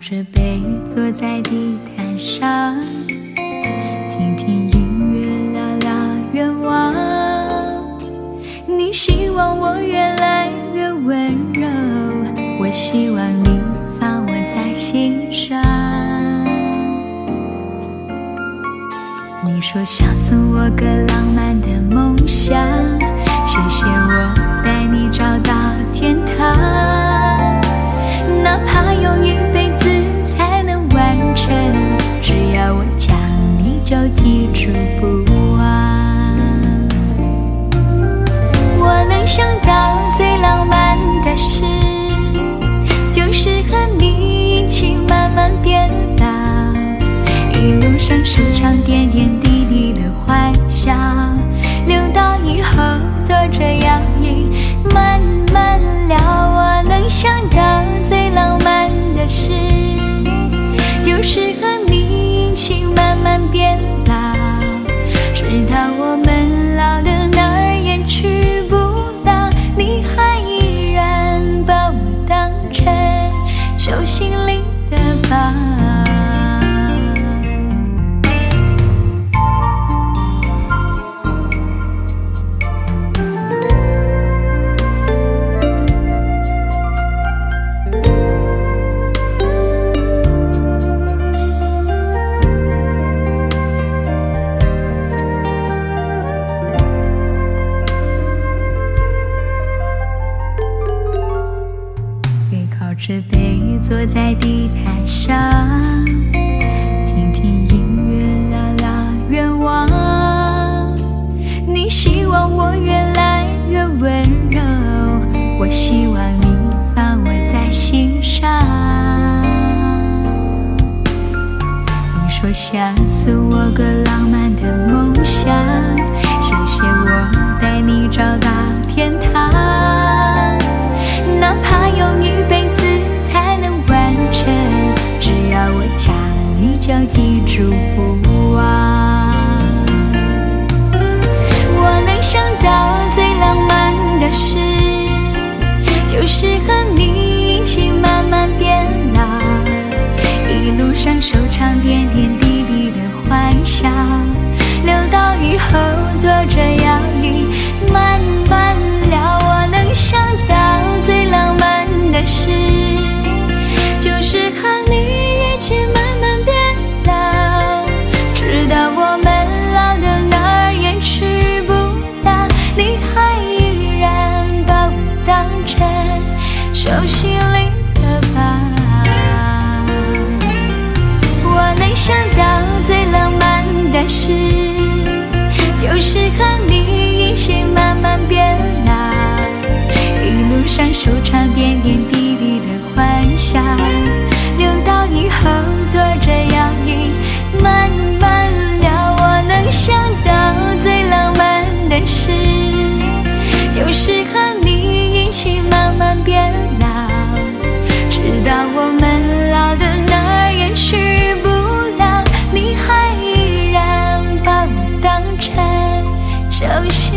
着杯坐在地毯上，听听音乐，聊聊愿望。你希望我越来越温柔，我希望你放我在心上。你说想送我个浪漫的梦想，谢谢我带你找到天堂。哪怕用一辈子才能完成，只要我讲你就记住不忘。我能想到最浪漫的事，就是和你一起慢慢变老，一路上收藏点点滴滴的欢笑，留到以后坐着摇椅慢慢聊。我能想到最浪漫的事，就是和你一起慢慢变老，直到我们老的哪儿也去不到，你还依然把我当成手心里的宝。这杯坐在地毯上，听听音乐，聊聊愿望。你希望我越来越温柔，我希望你放我在心上。你说想送我个浪漫的梦想，谢谢我带你找到天堂。哪怕用一辈子才能完成，只要我讲你就记住不忘。我能想到最浪漫的事，就是和你一起慢慢变老，一路上收藏点点滴滴的欢笑，留到以后坐着摇椅慢慢聊。我能想到最浪漫的事，就是和你一起慢慢变老，直到我们老的哪儿也去不到，你还依然把我当成手心里的宝。我能想到最浪漫的事，就是和你一起慢慢变老，一路上收藏点点滴滴的欢笑，留到以后坐着摇椅慢慢聊。我能想到最浪漫的事，就是和你一起慢慢变老，直到我们老的哪儿也去不到，你还依然把我当成手心